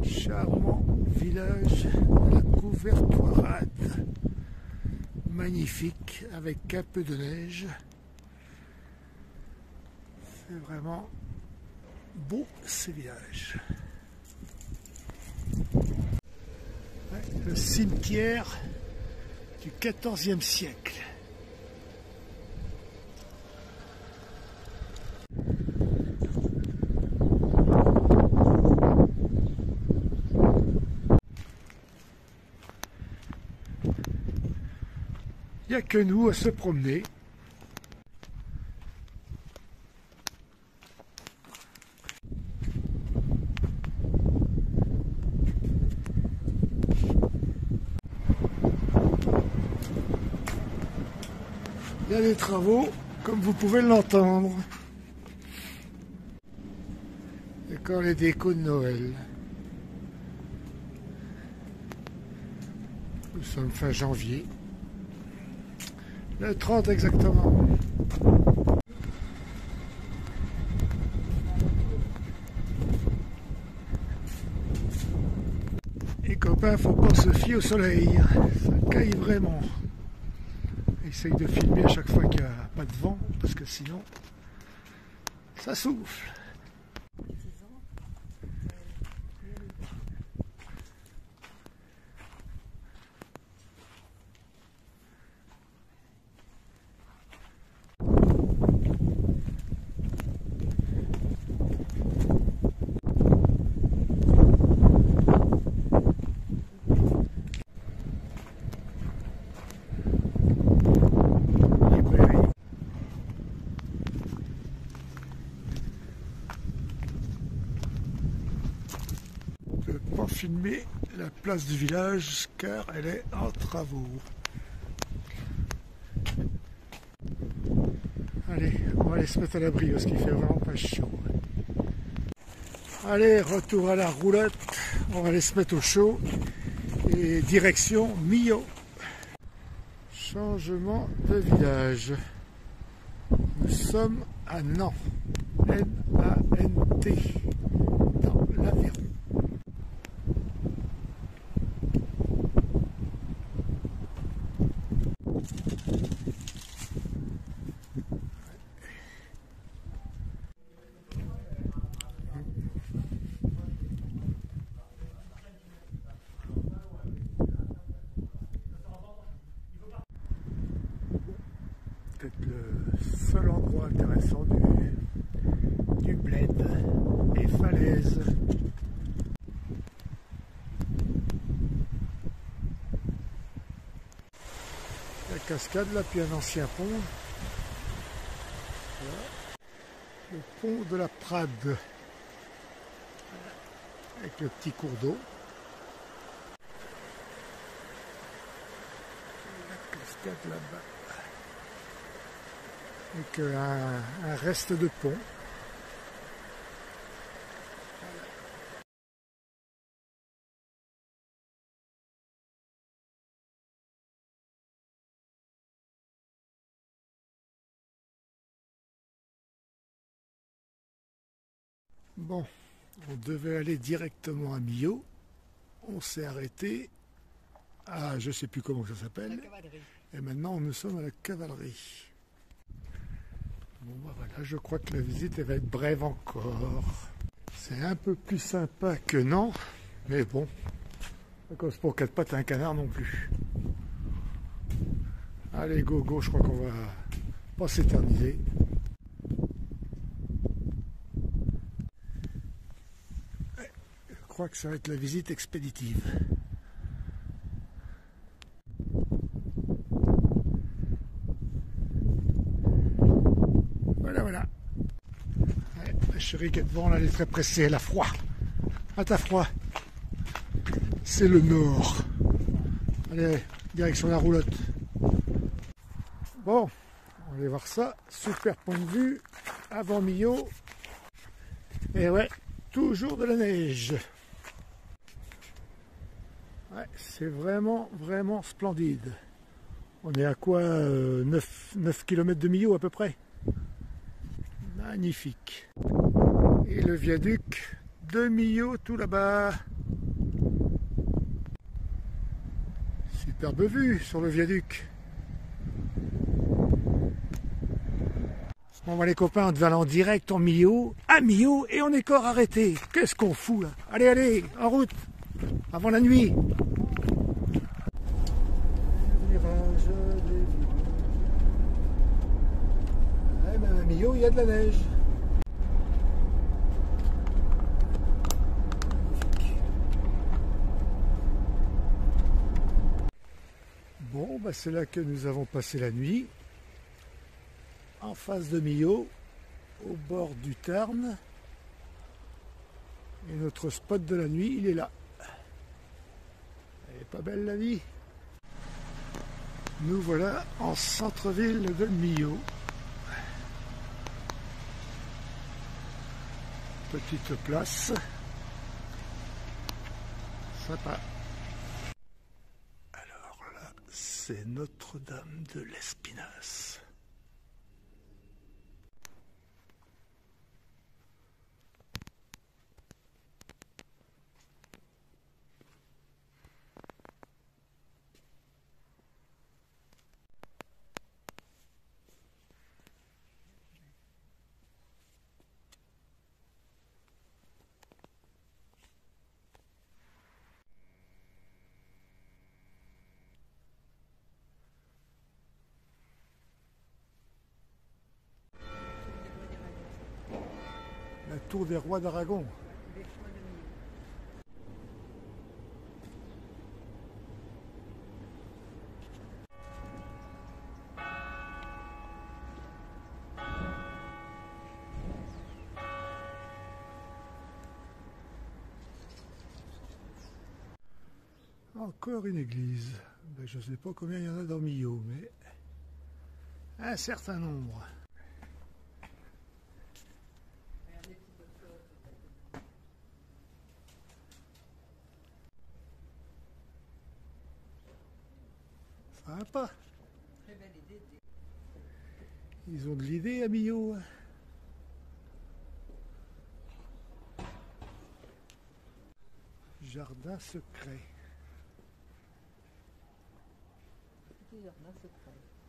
Charmant village de la Couvertoirade. Magnifique avec un peu de neige. C'est vraiment beau ce village. Ouais, le cimetière du XIVe siècle. Il n'y a que nous à se promener. Il y a des travaux, comme vous pouvez l'entendre. Et quand les décos de Noël. Nous sommes fin janvier. Le 30 exactement. Et copains, faut pas se fier au soleil. Ça caille vraiment. Essaye de filmer à chaque fois qu'il n'y a pas de vent, parce que sinon, ça souffle. Filmer la place du village car elle est en travaux. Allez, on va aller se mettre à l'abri parce qu'il fait vraiment pas chaud. Allez, retour à la roulotte, on va aller se mettre au chaud et direction Millau. Changement de village. Nous sommes à Nant, N-A-N-T, dans l'Aveyron. Peut-être le seul endroit intéressant du bled et falaises. La cascade là, puis un ancien pont. Voilà. Le pont de la Prade. Avec le petit cours d'eau. La cascade là-bas. Avec un reste de pont. Bon, on devait aller directement à Millau. On s'est arrêté à, je ne sais plus comment ça s'appelle. Et maintenant, nous sommes à la cavalerie. Bon, bah voilà, je crois que la visite elle va être brève encore. C'est un peu plus sympa que Nant, mais bon, ça cause pour quatre pattes un canard non plus. Allez, go, go, je crois qu'on va pas s'éterniser. Je crois que ça va être la visite expéditive. Voilà. Ouais, ma chérie qui est devant, là, elle est très pressée, elle a froid. Ah, t'as froid. C'est le nord. Allez, direction la roulotte. Bon, on va aller voir ça. Super point de vue, avant Millau. Et ouais, toujours de la neige. Ouais, c'est vraiment splendide. On est à quoi 9 km de Millau à peu près. Magnifique. Et le viaduc de Millau tout là-bas. Superbe vue sur le viaduc. Bon, les copains, on devait aller en direct à Millau, et on est encore arrêté. Qu'est-ce qu'on fout là? Allez, allez, en route, avant la nuit. Ouais, même à Millau, il y a de la neige. Bon, bah c'est là que nous avons passé la nuit. En face de Millau, au bord du Tarn. Et notre spot de la nuit, il est là. Elle est pas belle la vie. Nous voilà en centre-ville de Millau. Petite place. Sympa. Alors là, c'est Notre-Dame de l'Espinasse. La tour des rois d'Aragon. Encore une église. Ben, je ne sais pas combien il y en a dans Millau, mais un certain nombre. Sympa. Ils ont de l'idée à Millau. Jardin secret. Jardin secret.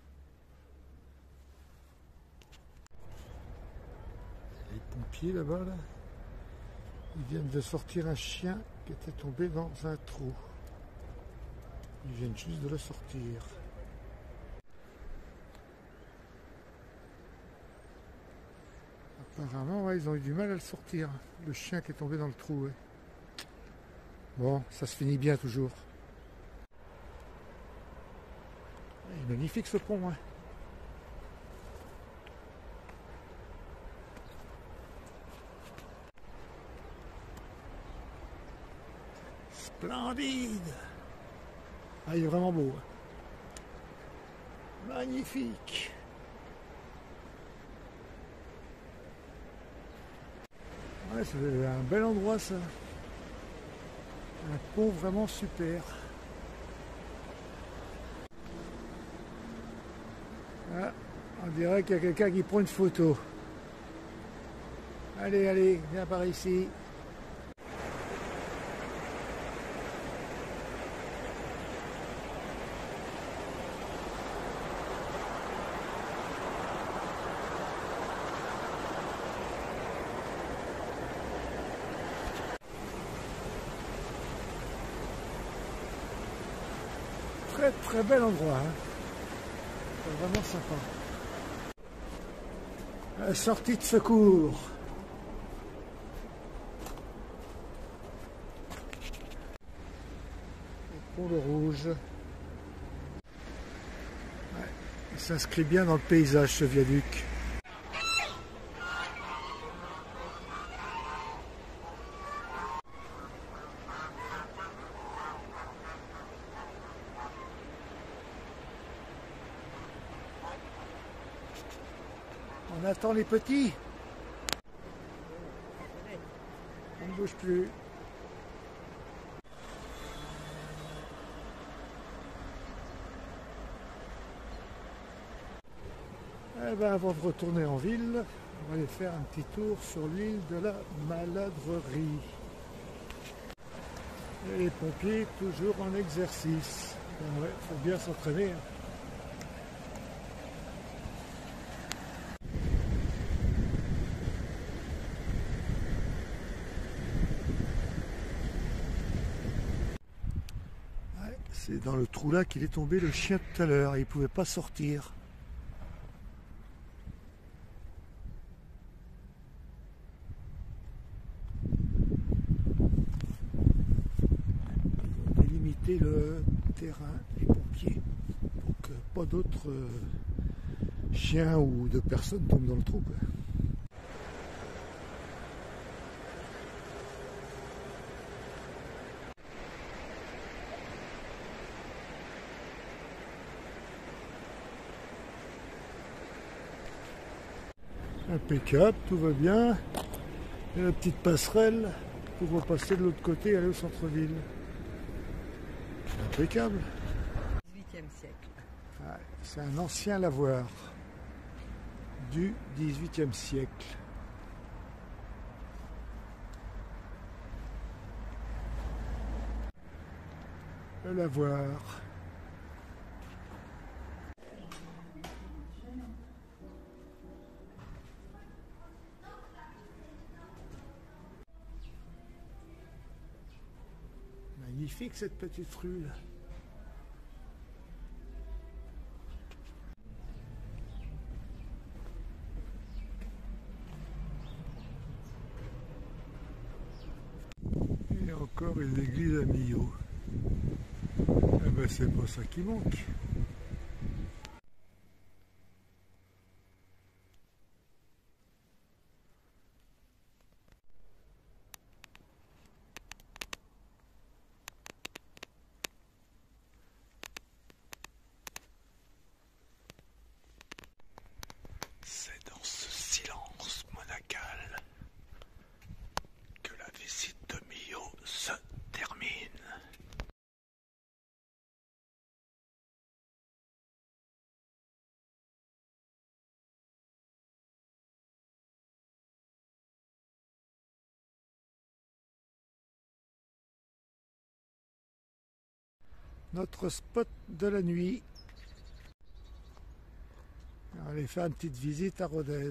Les pompiers là-bas, là, ils viennent de sortir un chien qui était tombé dans un trou. Ils viennent juste de le sortir. Apparemment, ouais, ils ont eu du mal à le sortir. Le chien qui est tombé dans le trou. Ouais. Bon, ça se finit bien toujours. Il est magnifique ce pont. Hein. Splendide. Ah, il est vraiment beau. Hein. Magnifique. Ouais, c'est un bel endroit ça. Un pont vraiment super. Ah, on dirait qu'il y a quelqu'un qui prend une photo. Allez, allez, viens par ici. Très très bel endroit. Hein. C'est vraiment sympa. La sortie de secours. Pont le Rouge. Ouais. Il s'inscrit bien dans le paysage ce viaduc. On attend les petits. On ne bouge plus. Eh ben, avant de retourner en ville, on va aller faire un petit tour sur l'île de la Maladrerie. Et les pompiers toujours en exercice. Ouais, faut bien s'entraîner. Hein. Ouais, c'est dans le trou là qu'il est tombé le chien tout à l'heure. Il ne pouvait pas sortir. Ils ont délimité le terrain, les pompiers, pour que pas d'autres chiens ou de personnes tombent dans le trou. Quoi. Impeccable, tout va bien. Et la petite passerelle pour repasser de l'autre côté et aller au centre-ville. Impeccable. 18e siècle. Ouais, c'est un ancien lavoir du 18e siècle. Le lavoir. Magnifique cette petite rue là. Et encore une église à Millau. Eh ben c'est pas ça qui manque. C'est dans ce silence monacal que la visite de Millau se termine. Notre spot de la nuit. On va aller faire une petite visite à Rodez.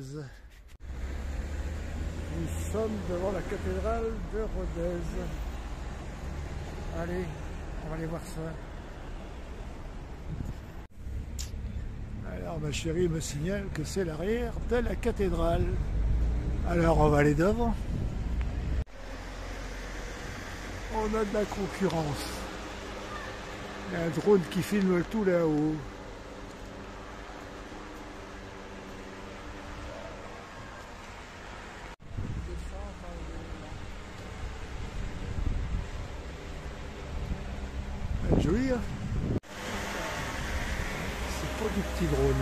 Nous sommes devant la cathédrale de Rodez. Allez, on va aller voir ça. Alors ma chérie me signale que c'est l'arrière de la cathédrale. Alors on va aller devant. On a de la concurrence. Il y a un drone qui filme tout là-haut. Joli, hein? C'est pas du petit drone.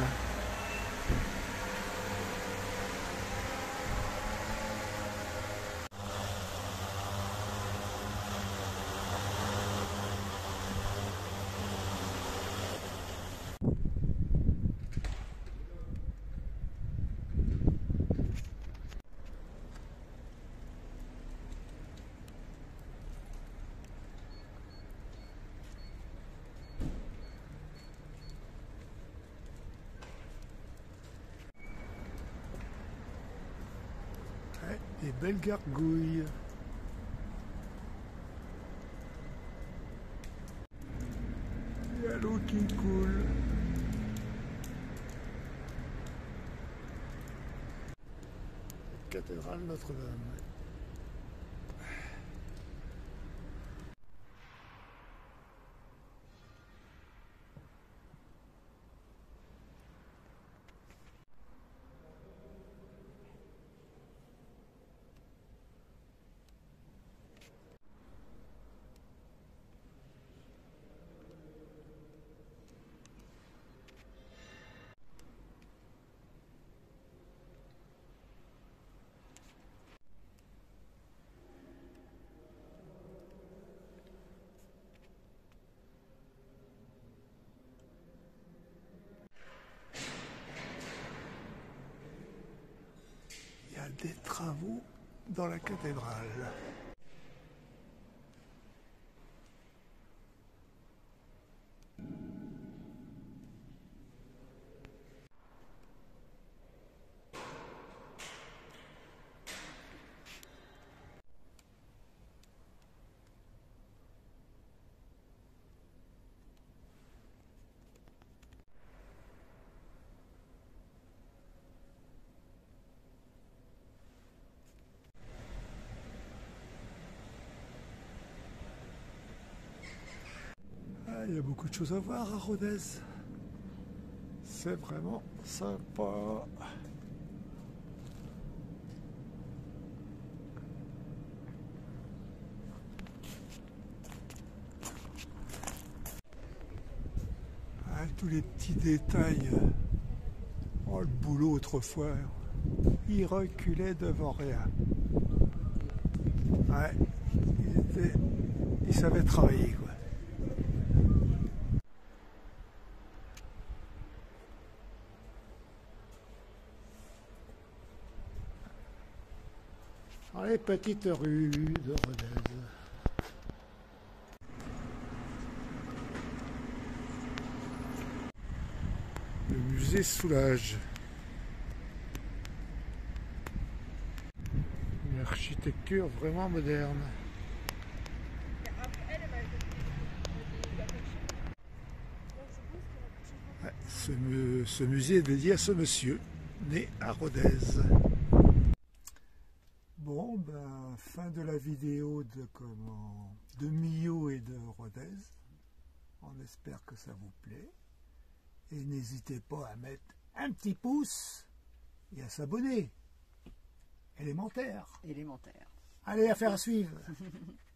Ouais, des belles gargouilles. Il y a l'eau qui coule. Cathédrale Notre-Dame. Il y a des travaux dans la cathédrale. Ah, il y a beaucoup de choses à voir à Rodez. C'est vraiment sympa. Ah, tous les petits détails. Oh, le boulot autrefois, il reculait devant rien. Ouais, il savait travailler, quoi. Allez, petite rue de Rodez. Le musée Soulage. Une architecture vraiment moderne. Ouais, ce musée est dédié à ce monsieur, né à Rodez. Bon, ben, fin de la vidéo de Millau et de Rodez. On espère que ça vous plaît. Et n'hésitez pas à mettre un petit pouce et à s'abonner. Élémentaire. Élémentaire. Allez, affaire à suivre.